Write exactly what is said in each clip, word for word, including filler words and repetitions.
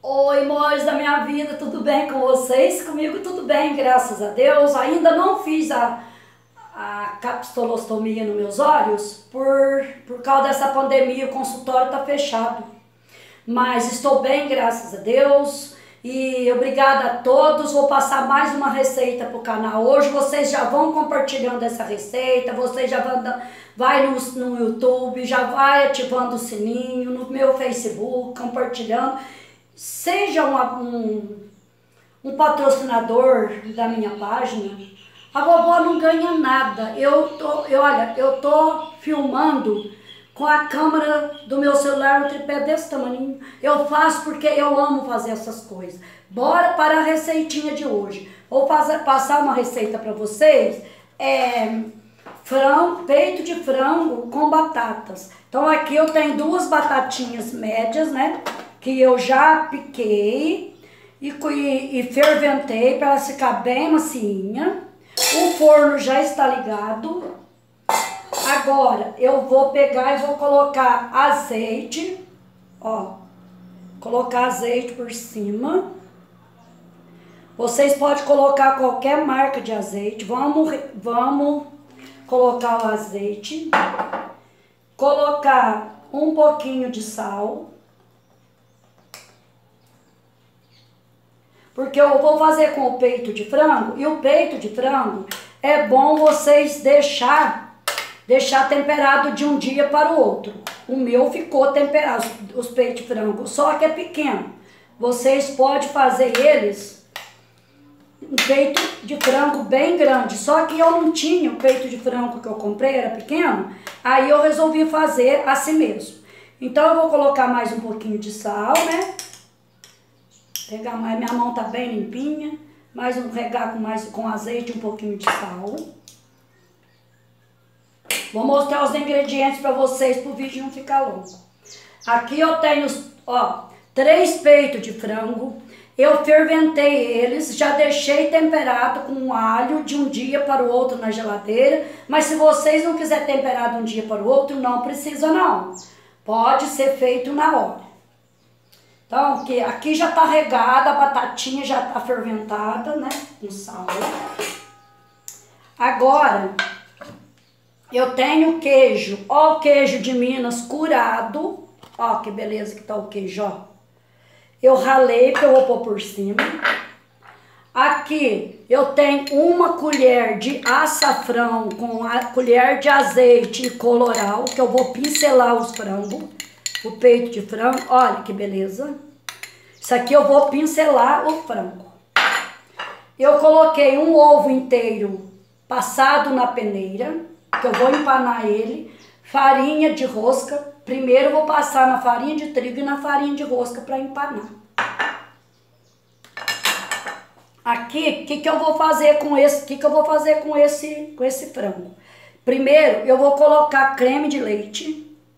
Oi, amores da minha vida, tudo bem com vocês? Comigo tudo bem, graças a Deus. Ainda não fiz a, a capsulostomia nos meus olhos, por, por causa dessa pandemia, o consultório está fechado. Mas estou bem, graças a Deus. E obrigada a todos. Vou passar mais uma receita para o canal. Hoje vocês já vão compartilhando essa receita, vocês já vão vai no, no YouTube, já vai ativando o sininho, no meu Facebook, compartilhando. Seja uma, um, um patrocinador da minha página. A vovó não ganha nada. Eu tô, eu, olha, eu tô filmando com a câmera do meu celular no tripé desse tamanho. Eu faço porque eu amo fazer essas coisas. Bora para a receitinha de hoje. Vou fazer, passar uma receita para vocês. É frango, peito de frango com batatas. Então aqui eu tenho duas batatinhas médias, né? Que eu já piquei e, e, e ferventei para ela ficar bem macinha. O forno já está ligado. Agora eu vou pegar e vou colocar azeite, ó, colocar azeite por cima. Vocês podem colocar qualquer marca de azeite. Vamos, vamos colocar o azeite, colocar um pouquinho de sal. Porque eu vou fazer com o peito de frango, e o peito de frango é bom vocês deixar, deixar temperado de um dia para o outro. O meu ficou temperado, os peitos de frango, só que é pequeno. Vocês podem fazer eles, um peito de frango bem grande, só que eu não tinha o peito de frango que eu comprei, era pequeno, aí eu resolvi fazer assim mesmo. Então eu vou colocar mais um pouquinho de sal, né? Pegar mais, minha mão tá bem limpinha, mais um regar com mais com azeite, um pouquinho de sal. Vou mostrar os ingredientes para vocês para o vídeo não ficar longo. Aqui eu tenho, ó, três peitos de frango. Eu ferventei eles, já deixei temperado com alho de um dia para o outro na geladeira. Mas se vocês não quiserem temperar de um dia para o outro, não precisa não. Pode ser feito na hora. Então, que aqui já tá regada, a batatinha já tá ferventada, né, com sal. Agora, eu tenho queijo, ó o queijo de Minas curado, ó que beleza que tá o queijo, ó. Eu ralei, que eu vou pôr por cima. Aqui, eu tenho uma colher de açafrão com a colher de azeite coloral, que eu vou pincelar os frangos. O peito de frango, olha que beleza. Isso aqui eu vou pincelar o frango. Eu coloquei um ovo inteiro passado na peneira, que eu vou empanar ele. Farinha de rosca. Primeiro eu vou passar na farinha de trigo e na farinha de rosca para empanar. Aqui, o que que eu vou fazer com esse, que que eu vou fazer com esse, com esse frango? Primeiro, eu vou colocar creme de leite.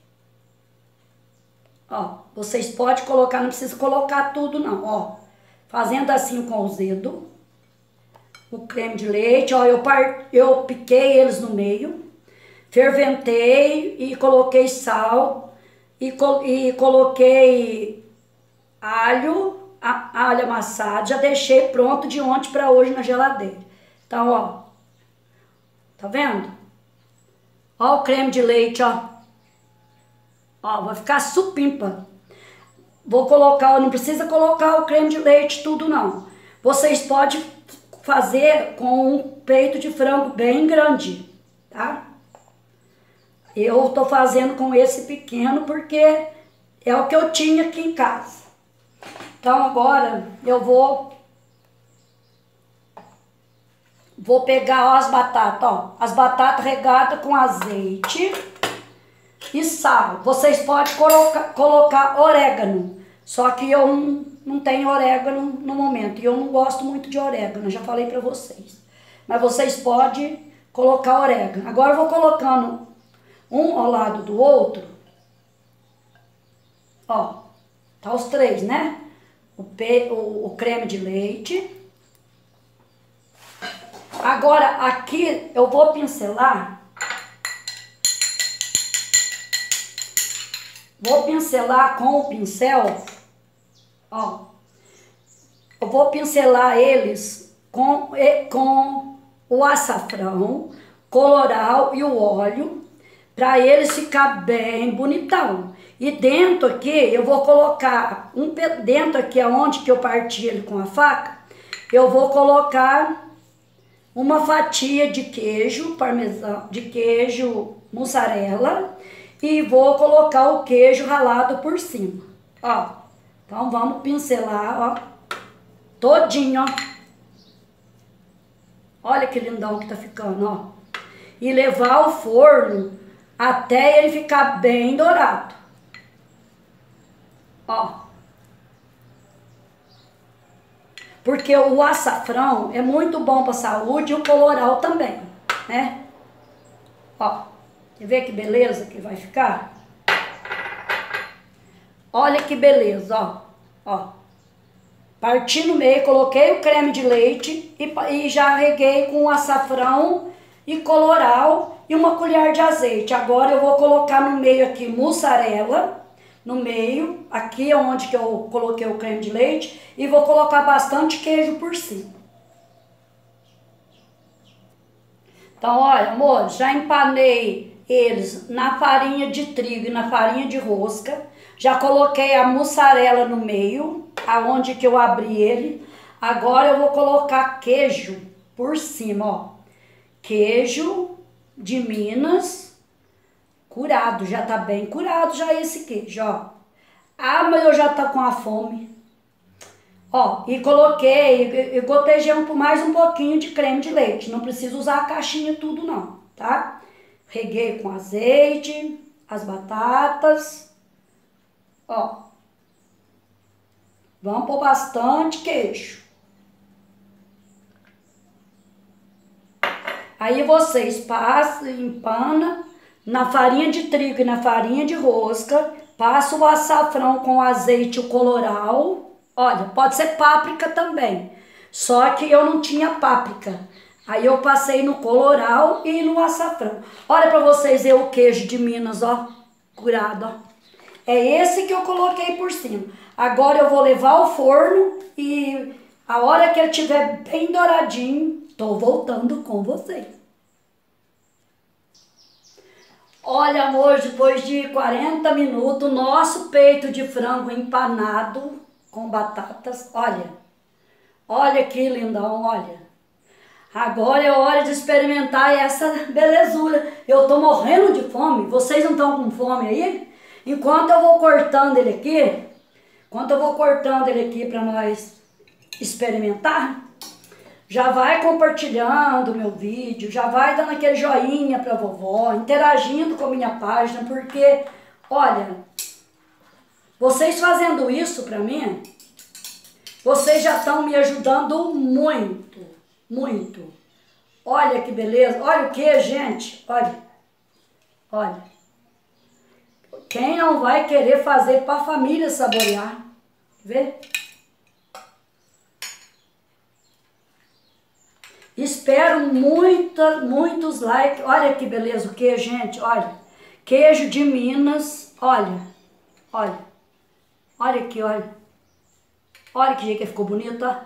Ó, vocês podem colocar, não precisa colocar tudo não, ó. Fazendo assim com os dedos. O creme de leite, ó, eu, par, eu piquei eles no meio. Ferventei e coloquei sal. E, e coloquei alho, a, alho amassado. Já deixei pronto de ontem para hoje na geladeira. Então, ó. Tá vendo? Ó o creme de leite, ó. Ó, vai ficar supimpa. Vou colocar, não precisa colocar o creme de leite tudo não. Vocês podem fazer com um peito de frango bem grande, tá? Eu tô fazendo com esse pequeno porque é o que eu tinha aqui em casa. Então agora eu vou vou pegar ó, as batatas, ó, as batatas regadas com azeite e sal. Vocês podem colocar, colocar orégano, só que eu não, não tenho orégano no momento. E eu não gosto muito de orégano, já falei pra vocês. Mas vocês podem colocar orégano. Agora eu vou colocando um ao lado do outro. Ó, tá os três, né? O, pe, o, o creme de leite. Agora aqui eu vou pincelar. Vou pincelar com o pincel, ó, vou pincelar eles com, com o açafrão, coloral e o óleo, para eles ficar bem bonitão. E dentro aqui eu vou colocar, um dentro aqui aonde que eu parti ele com a faca, eu vou colocar uma fatia de queijo parmesão, de queijo mussarela, e vou colocar o queijo ralado por cima, ó. Então vamos pincelar, ó, todinho, ó. Olha que lindão que tá ficando, ó. E levar ao forno até ele ficar bem dourado, ó. Porque o açafrão é muito bom para a saúde e o coloral também, né? Ó, quer ver que beleza que vai ficar? Olha que beleza, ó. Ó. Parti no meio, coloquei o creme de leite e, e já reguei com açafrão e coloral e uma colher de azeite. Agora eu vou colocar no meio aqui mussarela, no meio, aqui onde que eu coloquei o creme de leite, e vou colocar bastante queijo por cima. Então, olha, amor, já empanei eles na farinha de trigo e na farinha de rosca. Já coloquei a mussarela no meio, aonde que eu abri ele. Agora eu vou colocar queijo por cima, ó. Queijo de Minas, curado, já tá bem curado já esse queijo, ó. Ah, mas eu já tô com a fome. Ó, e coloquei, eu gotejei um, mais um pouquinho de creme de leite. Não precisa usar a caixinha tudo não, tá? Reguei com azeite, as batatas, ó. Vamos pôr bastante queijo. Aí vocês passam, empana na farinha de trigo e na farinha de rosca, passa o açafrão com azeite e o coloral. Olha, pode ser páprica também, só que eu não tinha páprica. Aí eu passei no coloral e no açafrão. Olha para vocês verem o queijo de Minas, ó, curado, ó. É esse que eu coloquei por cima. Agora eu vou levar ao forno e a hora que ele estiver bem douradinho, tô voltando com vocês. Olha, amor, depois de quarenta minutos, nosso peito de frango empanado com batatas, olha, olha que lindão, olha. Agora é hora de experimentar essa belezura. Eu tô morrendo de fome, vocês não estão com fome aí? Enquanto eu vou cortando ele aqui, enquanto eu vou cortando ele aqui para nós experimentar, já vai compartilhando o meu vídeo, já vai dando aquele joinha pra vovó, interagindo com a minha página, porque, olha, vocês fazendo isso pra mim, vocês já estão me ajudando muito, muito. Olha que beleza, olha o que, gente, olha, olha. Quem não vai querer fazer pra família saborear? Vê? Espero muita, muitos likes. Olha que beleza o queijo, gente, olha. Queijo de Minas, olha, olha. Olha aqui, olha. Olha que jeito que ficou bonito, ó.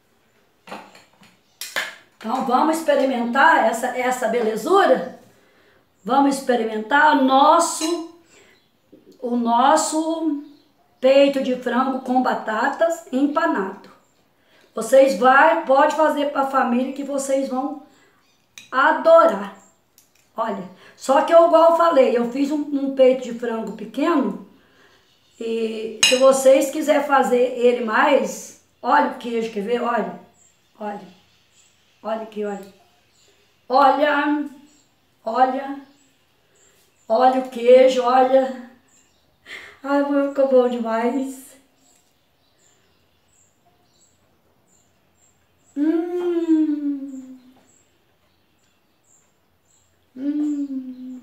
Então vamos experimentar essa, essa belezura? Vamos experimentar o nosso, o nosso peito de frango com batatas empanado. Vocês vai, pode fazer para a família que vocês vão adorar. Olha, só que eu, igual eu falei, eu fiz um, um peito de frango pequeno. E se vocês quiserem fazer ele mais, olha o queijo, quer ver? Olha, olha, olha aqui, olha. Olha, olha, olha o queijo, olha. Ai, ficou bom demais. Hum. Hum.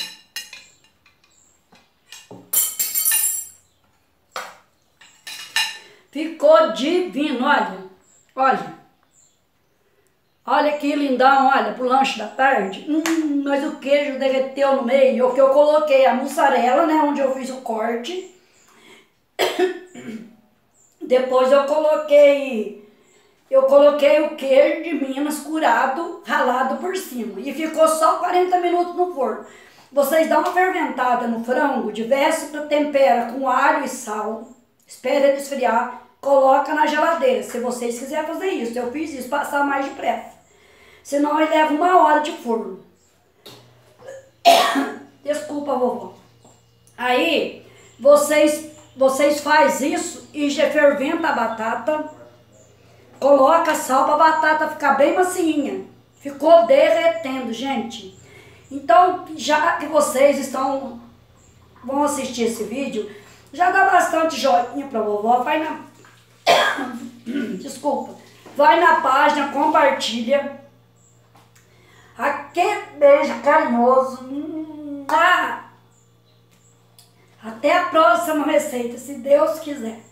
Ficou divino, olha. Olha. Olha que lindão, olha, pro lanche da tarde. Hum, mas o queijo derreteu no meio, o que eu coloquei a mussarela, né, onde eu fiz o corte. Depois eu coloquei eu coloquei o queijo de Minas curado, ralado por cima. E ficou só quarenta minutos no forno. Vocês dão uma ferventada no frango, desce para tempera com alho e sal. Espera ele esfriar, coloca na geladeira. Se vocês quiserem fazer isso, eu fiz isso, passar mais depressa. Senão ele leva uma hora de forno. Desculpa, vovó. Aí, vocês, vocês fazem isso e já ferventa a batata. Coloca sal para a batata ficar bem macinha. Ficou derretendo, gente. Então, já que vocês estão, vão assistir esse vídeo, já dá bastante joinha para vovó. Vai na... Desculpa. Vai na página, compartilha. Aquele beijo carinhoso. Ah! Até a próxima receita, se Deus quiser.